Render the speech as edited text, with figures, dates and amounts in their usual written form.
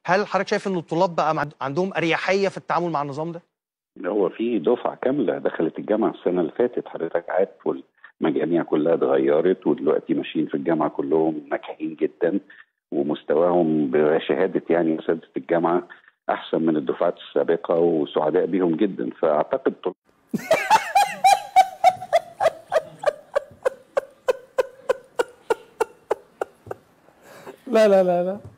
هل حضرتك شايف ان الطلاب بقى عندهم اريحيه في التعامل مع النظام ده؟ هو في دفعة كاملة دخلت الجامعة السنة اللي فاتت، حضرتك عارف، والمجاميع كلها اتغيرت ودلوقتي ماشيين في الجامعة كلهم ناجحين جدا، ومستواهم بشهادة يعني أساتذة الجامعة أحسن من الدفعات السابقة وسعداء بيهم جدا. فأعتقد لا لا لا لا